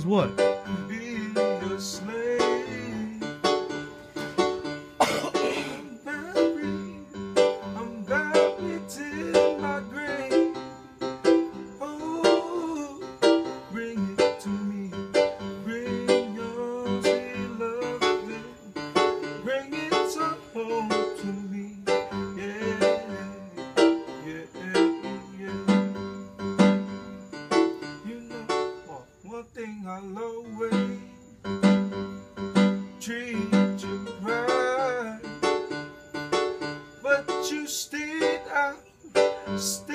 is what? Be a slave. I'm buried till my grave. Oh, bring it to me. Bring your sweet love. Bring it home to me. Yeah, yeah, yeah. You know, one thing I'll always treat you right, but you stayed out.